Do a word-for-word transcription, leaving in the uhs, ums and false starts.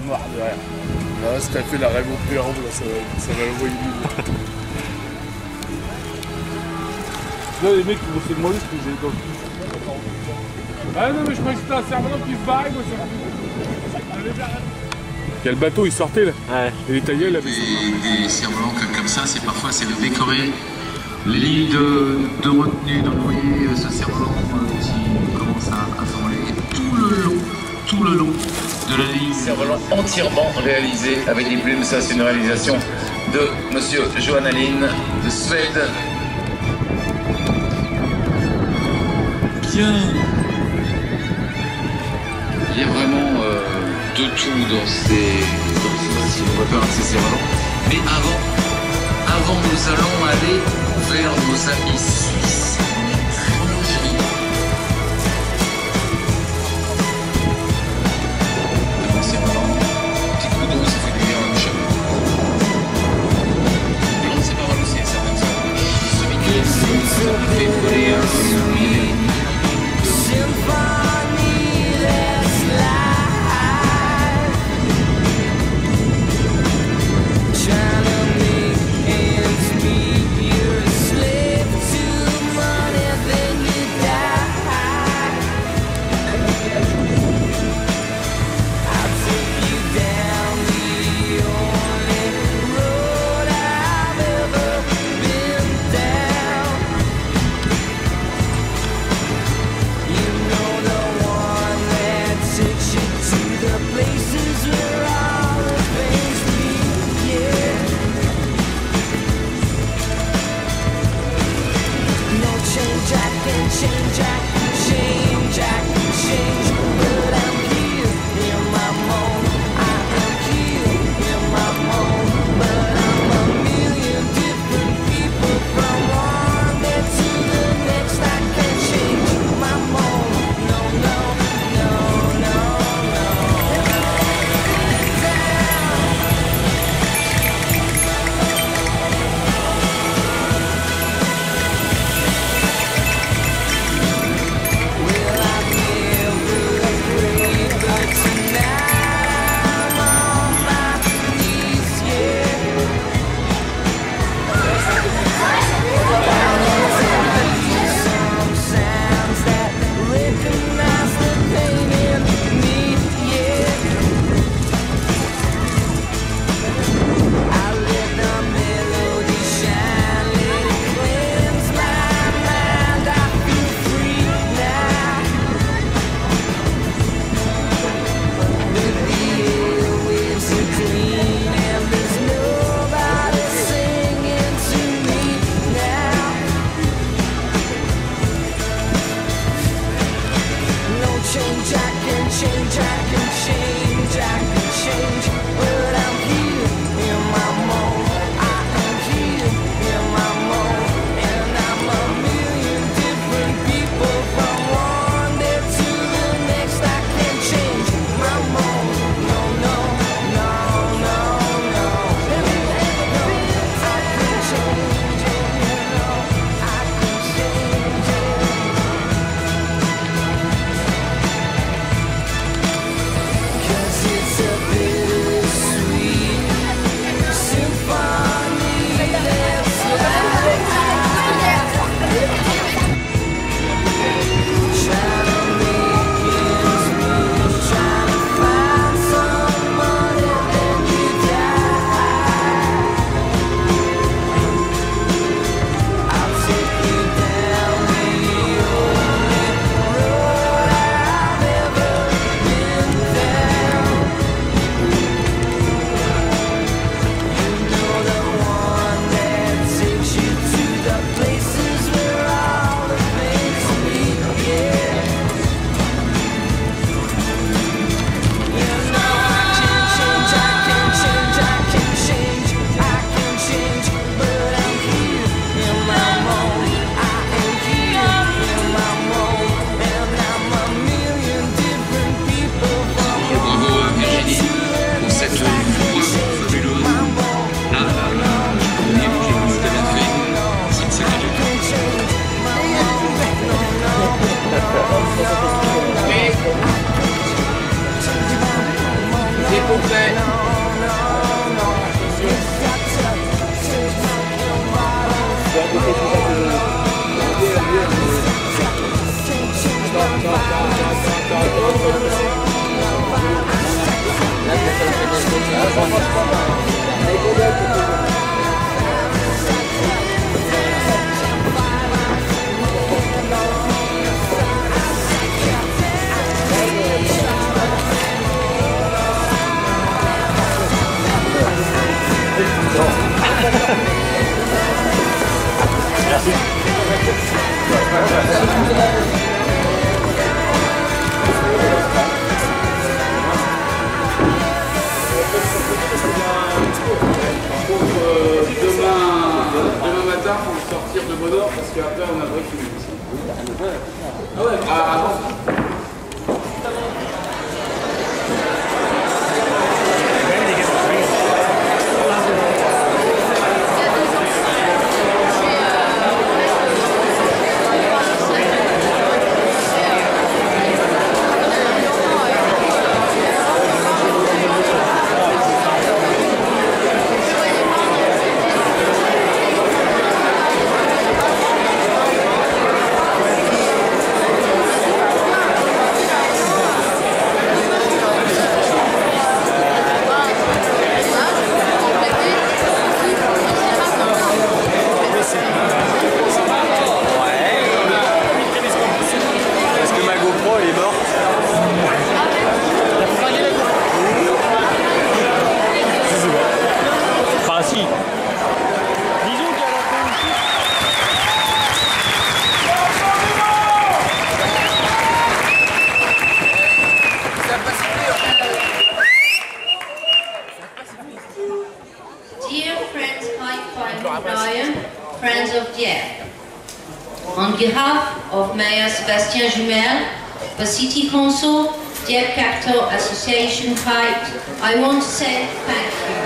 noir derrière. Là, si t'as fait la rêve au Pérou, là, ça, ça va l'envoyer libre. Là, les mecs, ils vont se demander ce que j'ai dans le cul. Ah non, mais je croyais que c'était un cerf-volant qui se barrait, moi, ça. Quel bateau il sortait là. Ouais. Et les taillés, il avait des, des cerfs-volants comme ça, c'est parfois c'est le décoré. Les lignes de, de retenue, donc vous voyez ce cerf-volant qui commence à, à s'envoler tout le long, tout le long de la ligne. Cerf-volant entièrement réalisé avec des plumes, ça c'est une réalisation de monsieur Johan Alin de Suède. Bien. Il y a vraiment euh, de tout dans ces, dans ces, on va faire ces cerfs-volants. Mais avant, avant nous allons aller vers nos amis suisses. Devant ces volants, petit coup d'eau, ça fait du bien à chaque fois. Non, c'est pas mal aussi, ça comme ça. Celui qui fait voler un soulier. Trying to make ends meet, you're a slave to my vous plaît. Merci. Euh, demain, demain matin, il faut sortir de Bodor parce qu'après on a le break ici. Ah ouais, ah, avant. Friends of Dieppe. On behalf of Mayor Sébastien Jumel, the City Council, Dieppe Capital Association Fight, I want to say thank you.